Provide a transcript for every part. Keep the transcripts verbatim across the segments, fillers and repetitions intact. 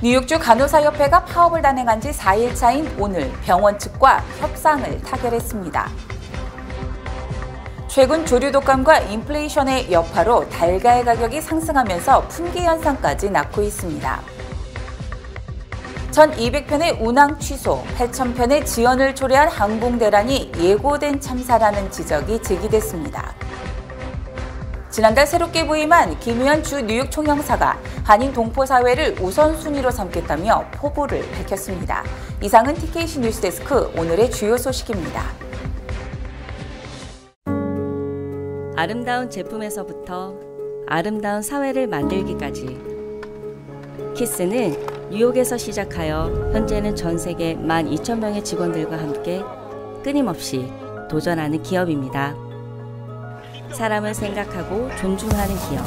뉴욕주 간호사협회가 파업을 단행한 지 사 일 차인 오늘 병원 측과 협상을 타결했습니다. 최근 조류 독감과 인플레이션의 여파로 달걀 가격이 상승하면서 품귀 현상까지 낳고 있습니다. 천이백 편의 운항 취소, 팔천 편의 지연을 초래한 항공대란이 예고된 참사라는 지적이 제기됐습니다. 지난달 새롭게 부임한 김의현 주 뉴욕 총영사가 한인 동포사회를 우선순위로 삼겠다며 포부를 밝혔습니다. 이상은 티케이씨 뉴스데스크 오늘의 주요 소식입니다. 아름다운 제품에서부터 아름다운 사회를 만들기까지 키스는 뉴욕에서 시작하여 현재는 전 세계 만 이천 명의 직원들과 함께 끊임없이 도전하는 기업입니다. 사람을 생각하고 존중하는 기업.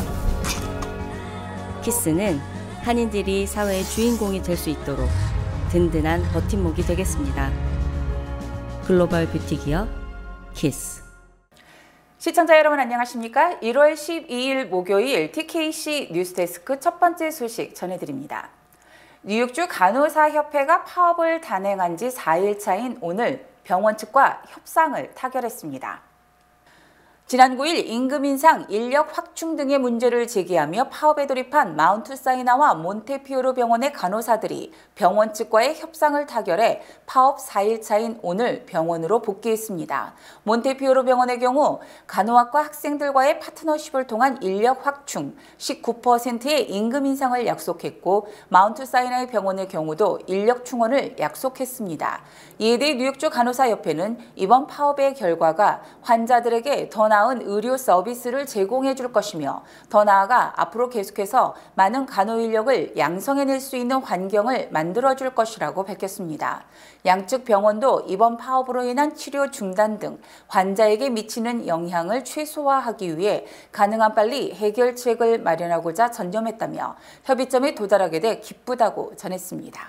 키스는 한인들이 사회의 주인공이 될 수 있도록 든든한 버팀목이 되겠습니다. 글로벌 뷰티 기업 키스. 시청자 여러분 안녕하십니까? 일월 십이일 목요일 티케이씨 뉴스데스크 첫 번째 소식 전해드립니다. 뉴욕주 간호사협회가 파업을 단행한 지 사 일 차인 오늘 병원 측과 협상을 타결했습니다. 지난 구 일 임금 인상, 인력 확충 등의 문제를 제기하며 파업에 돌입한 마운트 사이나와 몬테피오르 병원의 간호사들이 병원 측과의 협상을 타결해 파업 사 일 차인 오늘 병원으로 복귀했습니다. 몬테피오르 병원의 경우 간호학과 학생들과의 파트너십을 통한 인력 확충, 십구 퍼센트의 임금 인상을 약속했고 마운트 사이나의 병원의 경우도 인력 충원을 약속했습니다. 이에 대해 뉴욕주 간호사협회는 이번 파업의 결과가 환자들에게 더 나은 의료 서비스를 제공해 줄 것이며 더 나아가 앞으로 계속해서 많은 간호 인력을 양성해낼 수 있는 환경을 만들어 줄 것이라고 밝혔습니다. 양측 병원도 이번 파업으로 인한 치료 중단 등 환자에게 미치는 영향을 최소화하기 위해 가능한 빨리 해결책을 마련하고자 전념했다며 협의점에 도달하게 돼 기쁘다고 전했습니다.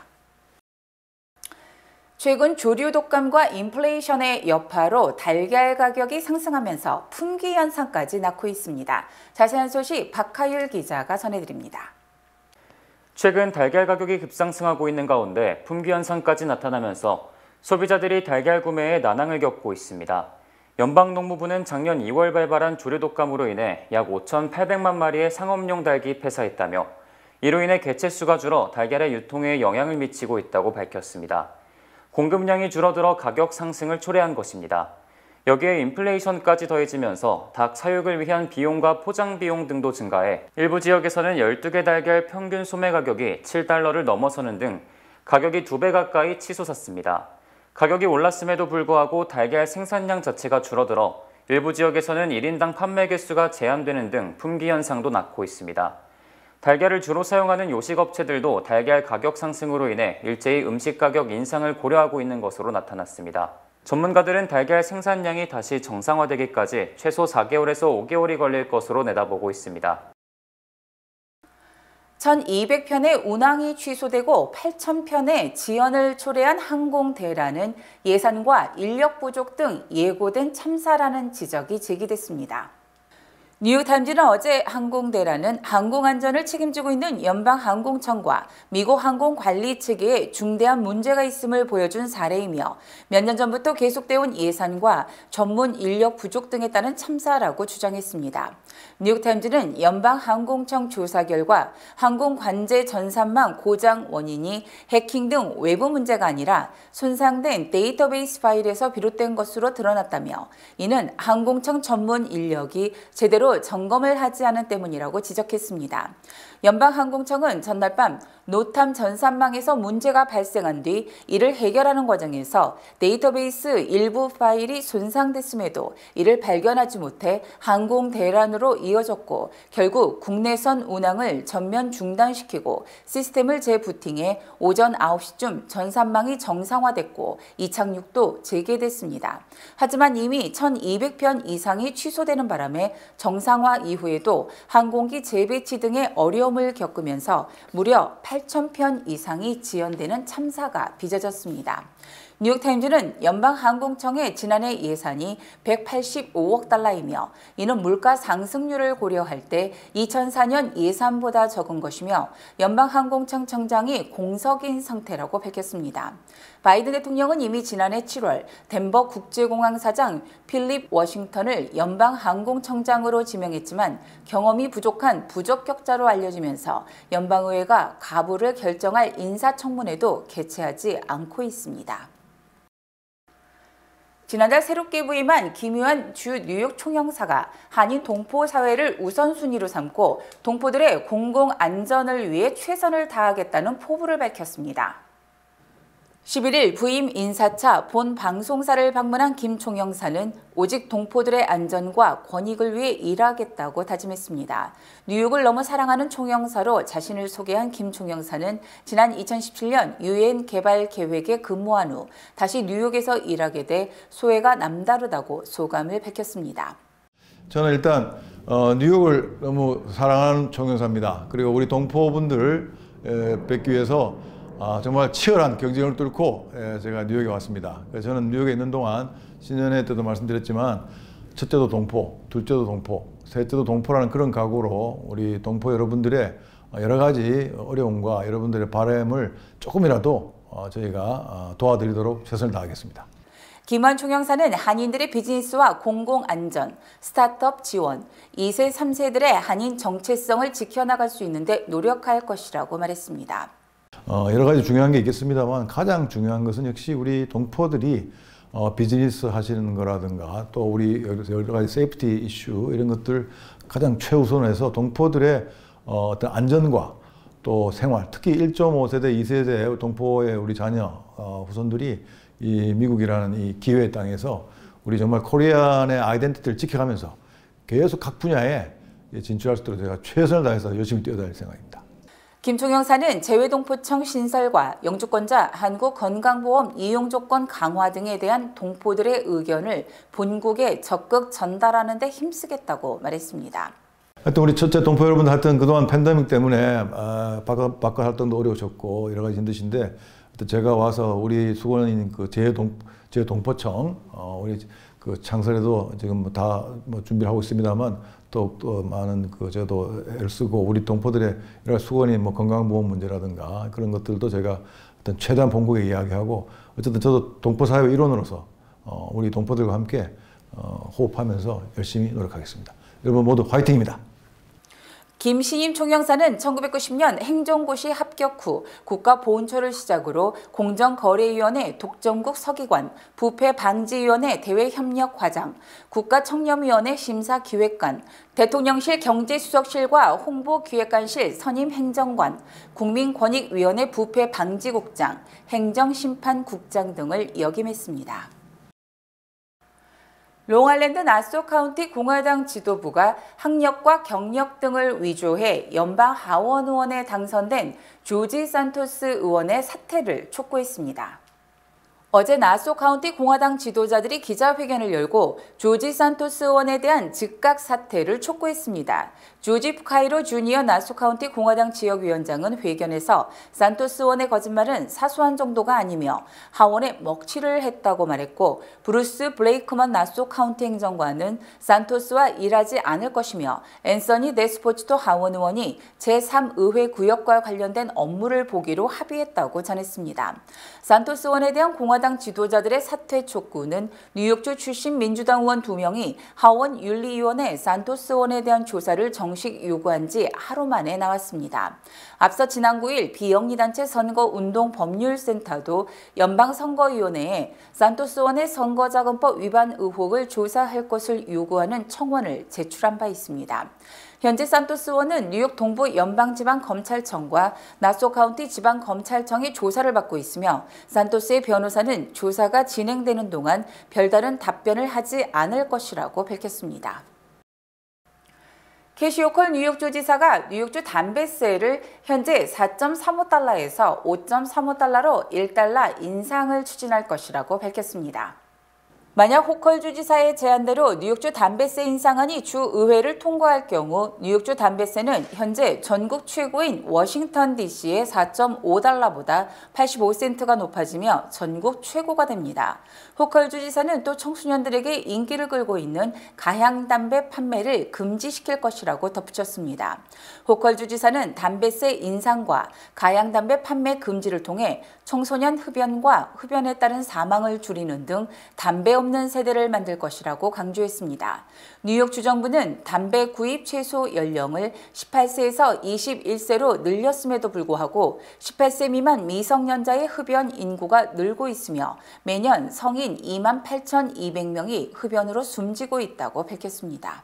최근 조류 독감과 인플레이션의 여파로 달걀 가격이 상승하면서 품귀 현상까지 낳고 있습니다. 자세한 소식 박하율 기자가 전해드립니다. 최근 달걀 가격이 급상승하고 있는 가운데 품귀 현상까지 나타나면서 소비자들이 달걀 구매에 난항을 겪고 있습니다. 연방농무부는 작년 이월 발발한 조류 독감으로 인해 약 오천팔백만 마리의 상업용 닭이 폐사했다며 이로 인해 개체수가 줄어 달걀의 유통에 영향을 미치고 있다고 밝혔습니다. 공급량이 줄어들어 가격 상승을 초래한 것입니다. 여기에 인플레이션까지 더해지면서 닭 사육을 위한 비용과 포장 비용 등도 증가해 일부 지역에서는 열두 개 달걀 평균 소매 가격이 칠 달러를 넘어서는 등 가격이 두 배 가까이 치솟았습니다. 가격이 올랐음에도 불구하고 달걀 생산량 자체가 줄어들어 일부 지역에서는 일 인당 판매 개수가 제한되는 등 품귀 현상도 낳고 있습니다. 달걀을 주로 사용하는 요식업체들도 달걀 가격 상승으로 인해 일제히 음식 가격 인상을 고려하고 있는 것으로 나타났습니다. 전문가들은 달걀 생산량이 다시 정상화되기까지 최소 사 개월에서 오 개월이 걸릴 것으로 내다보고 있습니다. 천이백 편의 운항이 취소되고 팔천 편의 지연을 초래한 항공대란은 예산과 인력 부족 등 예고된 참사라는 지적이 제기됐습니다. 뉴욕타임즈는 어제 항공대란은 항공안전을 책임지고 있는 연방항공청과 미국 항공관리 체계에 중대한 문제가 있음을 보여준 사례이며 몇 년 전부터 계속되어 온 예산과 전문 인력 부족 등에 따른 참사라고 주장했습니다. 뉴욕타임즈는 연방항공청 조사 결과 항공관제 전산망 고장 원인이 해킹 등 외부 문제가 아니라 손상된 데이터베이스 파일에서 비롯된 것으로 드러났다며 이는 항공청 전문 인력이 제대로 점검을 하지 않은 때문이라고 지적했습니다. 연방항공청은 전날 밤 노탐 전산망에서 문제가 발생한 뒤 이를 해결하는 과정에서 데이터베이스 일부 파일이 손상됐음에도 이를 발견하지 못해 항공 대란으로 이어졌고 결국 국내선 운항을 전면 중단시키고 시스템을 재부팅해 오전 아홉 시쯤 전산망이 정상화됐고 이착륙도 재개됐습니다. 하지만 이미 천이백 편 이상이 취소되는 바람에 정상화 이후에도 항공기 재배치 등의 어려움을 겪으면서 무려 팔천 편 이상이 지연되는 참사가 빚어졌습니다. 뉴욕타임즈는 연방항공청의 지난해 예산이 백팔십오억 달러이며 이는 물가 상승률을 고려할 때 이천사 년 예산보다 적은 것이며 연방항공청 청장이 공석인 상태라고 밝혔습니다. 바이든 대통령은 이미 지난해 칠월 덴버 국제공항 사장 필립 워싱턴을 연방항공청장으로 지명했지만 경험이 부족한 부적격자로 알려지면서 연방의회가 가부를 결정할 인사청문회도 개최하지 않고 있습니다. 지난달 새롭게 부임한 김유한 주 뉴욕 총영사가 한인 동포 사회를 우선순위로 삼고 동포들의 공공 안전을 위해 최선을 다하겠다는 포부를 밝혔습니다. 십일일 부임 인사차 본 방송사를 방문한 김 총영사는 오직 동포들의 안전과 권익을 위해 일하겠다고 다짐했습니다. 뉴욕을 너무 사랑하는 총영사로 자신을 소개한 김 총영사는 지난 이천십칠 년 유엔 개발 계획에 근무한 후 다시 뉴욕에서 일하게 돼 소회가 남다르다고 소감을 밝혔습니다. 저는 일단 어, 뉴욕을 너무 사랑하는 총영사입니다. 그리고 우리 동포분들을 에, 뵙기 위해서 아, 정말 치열한 경쟁을 뚫고 예, 제가 뉴욕에 왔습니다. 그래서 저는 뉴욕에 있는 동안 신년회 때도 말씀드렸지만 첫째도 동포, 둘째도 동포, 셋째도 동포라는 그런 각오로 우리 동포 여러분들의 여러 가지 어려움과 여러분들의 바람을 조금이라도 저희가 도와드리도록 최선을 다하겠습니다. 김유한 총영사는 한인들의 비즈니스와 공공안전, 스타트업 지원, 이 세, 삼 세들의 한인 정체성을 지켜나갈 수 있는데 노력할 것이라고 말했습니다. 어, 여러 가지 중요한 게 있겠습니다만 가장 중요한 것은 역시 우리 동포들이 어, 비즈니스 하시는 거라든가 또 우리 여러 가지 세이프티 이슈 이런 것들 가장 최우선해서 동포들의 어, 어떤 안전과 또 생활, 특히 일 점 오 세대, 이 세대 동포의 우리 자녀, 어, 후손들이 이 미국이라는 이 기회의 땅에서 우리 정말 코리안의 아이덴티티를 지켜가면서 계속 각 분야에 진출할 수 있도록 제가 최선을 다해서 열심히 뛰어다닐 생각입니다. 김 총영사는 재외동포청 신설과 영주권자 한국건강보험 이용조건 강화 등에 대한 동포들의 의견을 본국에 적극 전달하는 데 힘쓰겠다고 말했습니다. 하여튼 우리 첫째 동포 여러분들 하여튼 그동안 팬데믹 때문에 아, 바깥, 바깥 활동도 어려우셨고 여러 가지 힘드신데 하여튼 제가 와서 우리 수건인 그 재외동, 재외동포청 어, 우리 그 창설에도 지금 뭐 다 뭐 준비를 하고 있습니다만 또, 또 많은 그 저도 애를 쓰고 우리 동포들의 여러 수건인 뭐 건강보험 문제라든가 그런 것들도 제가 어떤 최대한 본국에 이야기하고 어쨌든 저도 동포 사회 일원으로서 어, 우리 동포들과 함께 어, 호흡하면서 열심히 노력하겠습니다. 여러분 모두 화이팅입니다. 김신임 총영사는 천구백구십 년 행정고시 합격 후 국가보훈처를 시작으로 공정거래위원회 독점국 서기관, 부패방지위원회 대외협력과장, 국가청렴위원회 심사기획관, 대통령실 경제수석실과 홍보기획관실 선임행정관, 국민권익위원회 부패방지국장, 행정심판국장 등을 역임했습니다. 롱아일랜드 나소 카운티 공화당 지도부가 학력과 경력 등을 위조해 연방 하원 의원에 당선된 조지 산토스 의원의 사퇴를 촉구했습니다. 어제 나소 카운티 공화당 지도자들이 기자회견을 열고 조지 산토스 의원에 대한 즉각 사퇴를 촉구했습니다. 조지 푸카이로 주니어 나소 카운티 공화당 지역위원장은 회견에서 산토스 의원의 거짓말은 사소한 정도가 아니며 하원에 먹칠을 했다고 말했고 브루스 블레이크먼 나소 카운티 행정관은 산토스와 일하지 않을 것이며 앤서니 데스포치토 하원 의원이 제삼 의회 구역과 관련된 업무를 보기로 합의했다고 전했습니다. 산토스 의원에 대한 공화당 지도자들의 사퇴 촉구는 뉴욕주 출신 민주당 의원 두 명이 하원 윤리위원회 산토스 의원에 대한 조사를 정식 요구한 지 하루 만에 나왔습니다. 앞서 지난 구일 비영리단체 선거운동법률센터도 연방선거위원회에 산토스 의원의 선거자금법 위반 의혹을 조사할 것을 요구하는 청원을 제출한 바 있습니다. 현재 산토스 의원은 뉴욕 동부 연방지방검찰청과 나소 카운티 지방검찰청이 조사를 받고 있으며 산토스의 변호사는 조사가 진행되는 동안 별다른 답변을 하지 않을 것이라고 밝혔습니다. 캐시 호컬 뉴욕주 지사가 뉴욕주 담배세를 현재 사 점 삼오 달러에서 오 점 삼오 달러로 일 달러 인상을 추진할 것이라고 밝혔습니다. 만약 호컬 주지사의 제안대로 뉴욕주 담배세 인상안이 주 의회를 통과할 경우 뉴욕주 담배세는 현재 전국 최고인 워싱턴 디씨의 사 점 오 달러보다 팔십오 센트가 높아지며 전국 최고가 됩니다. 호컬 주지사는 또 청소년들에게 인기를 끌고 있는 가향담배 판매를 금지시킬 것이라고 덧붙였습니다. 호컬 주지사는 담배세 인상과 가향담배 판매 금지를 통해 청소년 흡연과 흡연에 따른 사망을 줄이는 등 담배 없는 세대를 만들 것이라고 강조했습니다. 뉴욕 주정부는 담배 구입 최소 연령을 십팔 세에서 이십일 세로 늘렸음에도 불구하고 십팔 세 미만 미성년자의 흡연 인구가 늘고 있으며 매년 성인 이만 팔천이백 명이 흡연으로 숨지고 있다고 밝혔습니다.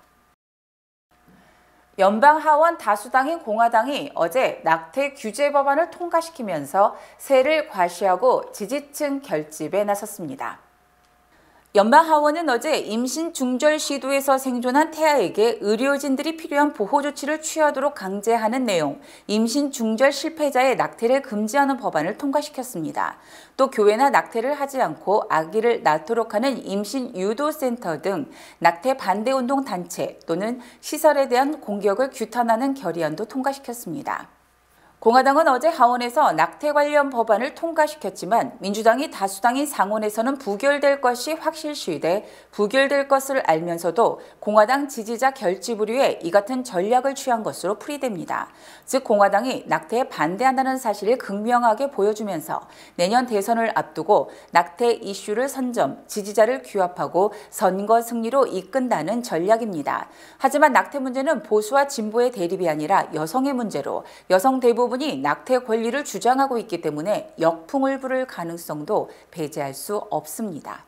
연방 하원 다수당인 공화당이 어제 낙태 규제 법안을 통과시키면서 세를 과시하고 지지층 결집에 나섰습니다. 연방 하원은 어제 임신 중절 시도에서 생존한 태아에게 의료진들이 필요한 보호 조치를 취하도록 강제하는 내용, 임신 중절 실패자의 낙태를 금지하는 법안을 통과시켰습니다. 또 교회나 낙태를 하지 않고 아기를 낳도록 하는 임신 유도센터 등 낙태 반대 운동 단체 또는 시설에 대한 공격을 규탄하는 결의안도 통과시켰습니다. 공화당은 어제 하원에서 낙태 관련 법안을 통과시켰지만 민주당이 다수당인 상원에서는 부결될 것이 확실시돼 부결될 것을 알면서도 공화당 지지자 결집을 위해 이 같은 전략을 취한 것으로 풀이됩니다. 즉 공화당이 낙태에 반대한다는 사실을 극명하게 보여주면서 내년 대선을 앞두고 낙태 이슈를 선점, 지지자를 규합하고 선거 승리로 이끈다는 전략입니다. 하지만 낙태 문제는 보수와 진보의 대립이 아니라 여성의 문제로 여성 대부분 분이 낙태 권리를 주장하고 있기 때문에 역풍을 부를 가능성도 배제할 수 없습니다.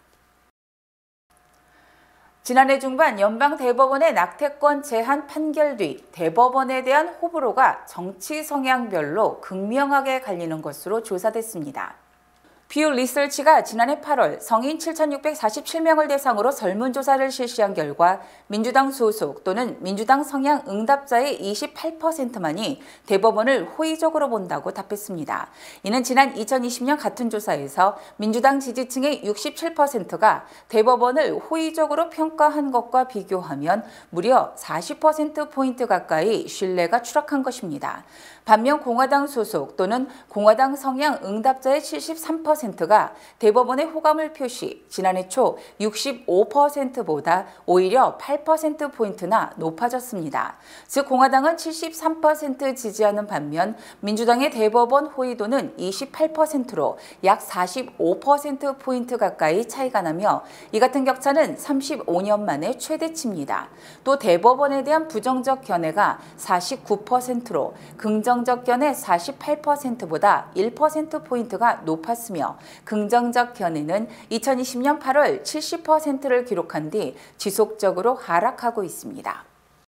지난해 중반 연방 대법원의 낙태권 제한 판결 뒤 대법원에 대한 호불호가 정치 성향별로 극명하게 갈리는 것으로 조사됐습니다. 퓨 리서치가 지난해 팔월 성인 칠천육백사십칠 명을 대상으로 설문조사를 실시한 결과 민주당 소속 또는 민주당 성향 응답자의 이십팔 퍼센트만이 대법원을 호의적으로 본다고 답했습니다. 이는 지난 이천이십 년 같은 조사에서 민주당 지지층의 육십칠 퍼센트가 대법원을 호의적으로 평가한 것과 비교하면 무려 사십 퍼센트 포인트 가까이 신뢰가 추락한 것입니다. 반면 공화당 소속 또는 공화당 성향 응답자의 칠십삼 퍼센트가 대법원의 호감을 표시, 지난해 초 육십오 퍼센트보다 오히려 팔 퍼센트 포인트나 높아졌습니다. 즉 공화당은 칠십삼 퍼센트 지지하는 반면 민주당의 대법원 호의도는 이십팔 퍼센트로 약 사십오 퍼센트 포인트 가까이 차이가 나며 이 같은 격차는 삼십오 년 만에 최대치입니다. 또 대법원에 대한 부정적 견해가 사십구 퍼센트로 긍정적 견해 사십팔 퍼센트보다 일 퍼센트 포인트가 높았으며 긍정적 견해는 이천이십 년 팔월 칠십 퍼센트를 기록한 뒤 지속적으로 하락하고 있습니다.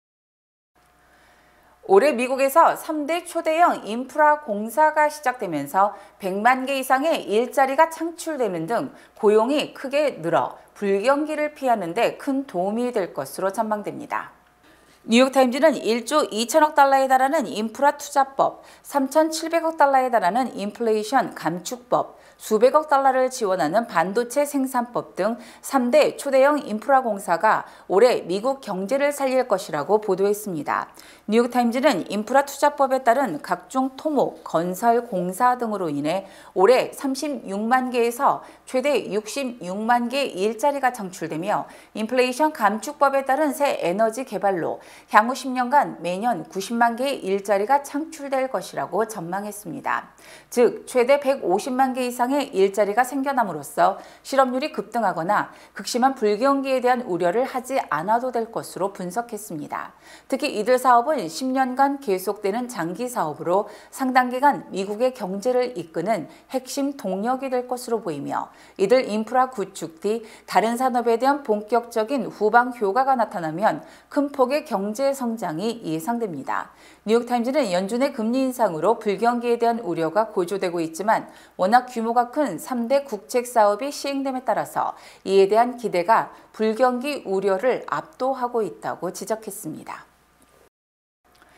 올해 미국에서 삼 대 초대형 인프라 공사가 시작되면서 백만 개 이상의 일자리가 창출되는 등 고용이 크게 늘어 불경기를 피하는 데 큰 도움이 될 것으로 전망됩니다. 뉴욕타임즈는 일조 이천억 달러에 달하는 인프라 투자법, 삼천칠백억 달러에 달하는 인플레이션 감축법, 수백억 달러를 지원하는 반도체 생산법 등 삼 대 초대형 인프라 공사가 올해 미국 경제를 살릴 것이라고 보도했습니다. 뉴욕타임즈는 인프라 투자법에 따른 각종 토목, 건설, 공사 등으로 인해 올해 삼십육만 개에서 최대 육십육만 개 일자리가 창출되며 인플레이션 감축법에 따른 새 에너지 개발로 향후 십 년간 매년 구십만 개의 일자리가 창출될 것이라고 전망했습니다. 즉 최대 백오십만 개 이상의 일자리가 생겨남으로써 실업률이 급등하거나 극심한 불경기에 대한 우려를 하지 않아도 될 것으로 분석했습니다. 특히 이들 사업은 십 년간 계속되는 장기 사업으로 상당 기간 미국의 경제를 이끄는 핵심 동력이 될 것으로 보이며 이들 인프라 구축 뒤 다른 산업에 대한 본격적인 후방 효과가 나타나면 큰 폭의 경제 성장이 예상됩니다. 뉴욕타임즈는 연준의 금리 인상으로 불경기에 대한 우려가 고조되고 있지만 워낙 규모가 큰 삼 대 국책 사업이 시행됨에 따라서 이에 대한 기대가 불경기 우려를 압도하고 있다고 지적했습니다.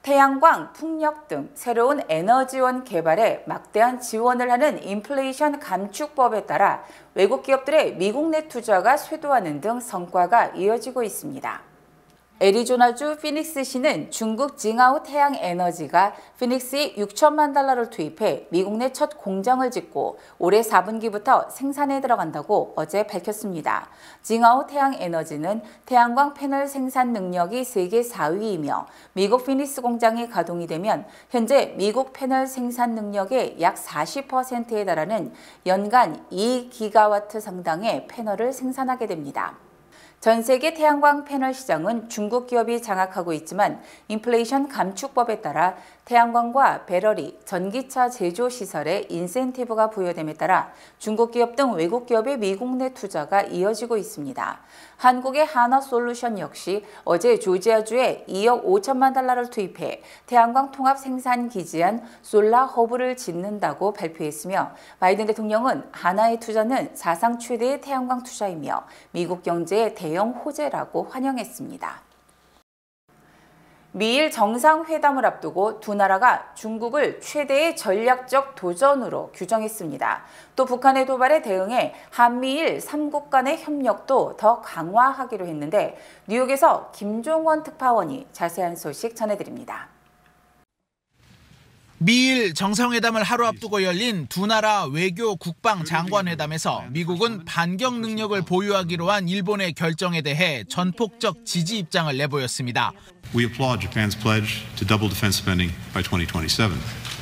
태양광, 풍력 등 새로운 에너지원 개발에 막대한 지원을 하는 인플레이션 감축법에 따라 외국 기업들의 미국 내 투자가 쇄도하는 등 성과가 이어지고 있습니다. 애리조나주 피닉스시는 중국 징하오 태양에너지가 피닉스에 육천만 달러를 투입해 미국 내 첫 공장을 짓고 올해 사 분기부터 생산에 들어간다고 어제 밝혔습니다. 징하오 태양에너지는 태양광 패널 생산 능력이 세계 사 위이며 미국 피닉스 공장이 가동이 되면 현재 미국 패널 생산 능력의 약 사십 퍼센트에 달하는 연간 이 기가와트 상당의 패널을 생산하게 됩니다. 전 세계 태양광 패널 시장은 중국 기업이 장악하고 있지만 인플레이션 감축법에 따라 태양광과 배터리, 전기차 제조 시설에 인센티브가 부여됨에 따라 중국 기업 등 외국 기업의 미국 내 투자가 이어지고 있습니다. 한국의 한화솔루션 역시 어제 조지아주에 이억 오천만 달러를 투입해 태양광 통합 생산 기지한 솔라허브를 짓는다고 발표했으며 바이든 대통령은 한화의 투자는 사상 최대의 태양광 투자이며 미국 경제의 대형 호재라고 환영했습니다. 미일 정상회담을 앞두고 두 나라가 중국을 최대의 전략적 도전으로 규정했습니다. 또 북한의 도발에 대응해 한미일 삼 국 간의 협력도 더 강화하기로 했는데 뉴욕에서 김종원 특파원이 자세한 소식 전해드립니다. 미일 정상회담을 하루 앞두고 열린 두 나라 외교 국방 장관회담에서 미국은 반격 능력을 보유하기로 한 일본의 결정에 대해 전폭적 지지 입장을 내보였습니다. We applaud Japan's pledge to double defense spending by twenty twenty-seven.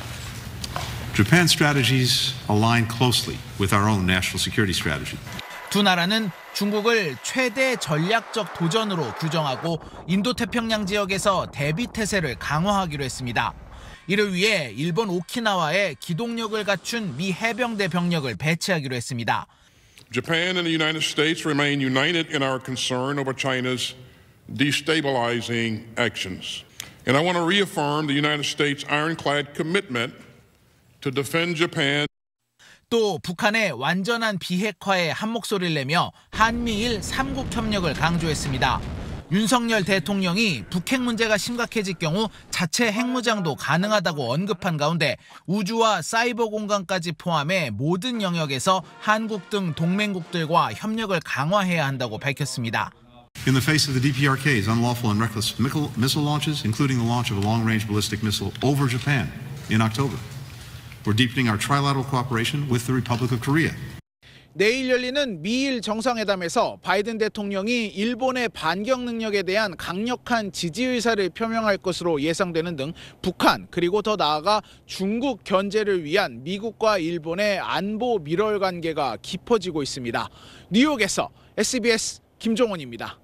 Japan's strategies align closely with our own national security strategy. 두 나라는 중국을 최대 전략적 도전으로 규정하고 인도태평양 지역에서 대비 태세를 강화하기로 했습니다. 이를 위해 일본 오키나와에 기동력을 갖춘 미 해병대 병력을 배치하기로 했습니다. Japan and the United States remain united in our concern over China's destabilizing actions. And I want to reaffirm the United States' ironclad commitment to defend Japan. 또 북한의 완전한 비핵화에 한 목소리를 내며 한미일 삼 국 협력을 강조했습니다. 윤석열 대통령이 북핵 문제가 심각해질 경우 자체 핵무장도 가능하다고 언급한 가운데 우주와 사이버 공간까지 포함해 모든 영역에서 한국 등 동맹국들과 협력을 강화해야 한다고 밝혔습니다. In the face of the D P R K's unlawful and reckless missile launches, including the launch of a long-range ballistic missile over Japan in October, we're deepening our trilateral cooperation with the Republic of Korea. 내일 열리는 미일 정상회담에서 바이든 대통령이 일본의 반격 능력에 대한 강력한 지지 의사를 표명할 것으로 예상되는 등 북한 그리고 더 나아가 중국 견제를 위한 미국과 일본의 안보 밀월 관계가 깊어지고 있습니다. 뉴욕에서 에스비에스 김종원입니다.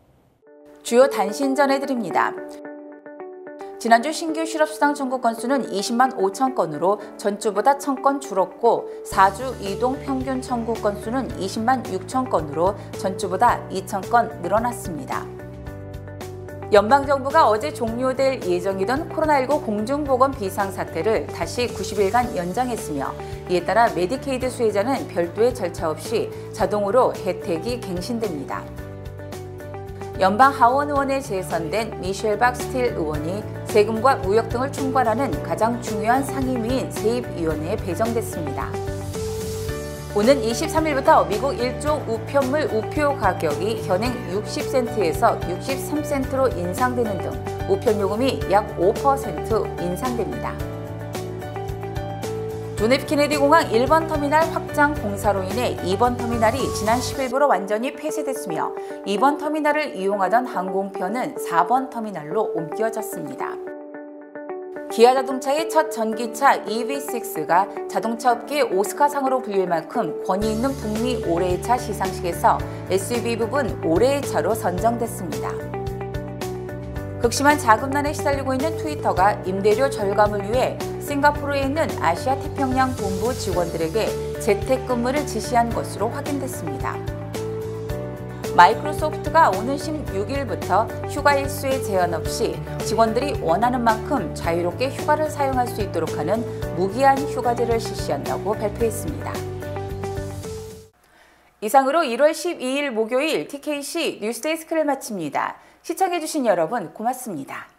주요 단신 전해드립니다. 지난주 신규 실업수당 청구 건수는 이십만 오천 건으로 전주보다 천 건 줄었고 사 주 이동 평균 청구 건수는 이십만 육천 건으로 전주보다 이천 건 늘어났습니다. 연방정부가 어제 종료될 예정이던 코로나십구 공중보건 비상사태를 다시 구십 일간 연장했으며 이에 따라 메디케이드 수혜자는 별도의 절차 없이 자동으로 혜택이 갱신됩니다. 연방 하원 의원에 재선된 미셸 박스틸 의원이 세금과 무역 등을 총괄하는 가장 중요한 상임위인 세입위원회에 배정됐습니다. 오는 이십삼 일부터 미국 일종 우편물 우표 가격이 현행 육십 센트에서 육십삼 센트로 인상되는 등 우편요금이 약 오 퍼센트 인상됩니다. 존F 케네디 공항 일 번 터미널 확장 공사로 인해 이 번 터미널이 지난 십 일부로 완전히 폐쇄됐으며 이 번 터미널을 이용하던 항공편은 사 번 터미널로 옮겨졌습니다. 기아 자동차의 첫 전기차 이브이 식스가 자동차 업계의 오스카상으로 불릴 만큼 권위 있는 북미 올해의 차 시상식에서 에스유브이 부분 올해의 차로 선정됐습니다. 극심한 자금난에 시달리고 있는 트위터가 임대료 절감을 위해 싱가포르에 있는 아시아 태평양 본부 직원들에게 재택근무를 지시한 것으로 확인됐습니다. 마이크로소프트가 오는 십육 일부터 휴가 일수에 제한 없이 직원들이 원하는 만큼 자유롭게 휴가를 사용할 수 있도록 하는 무기한 휴가제를 실시한다고 발표했습니다. 이상으로 일월 십이일 목요일 티케이씨 뉴스데스크를 마칩니다. 시청해주신 여러분 고맙습니다.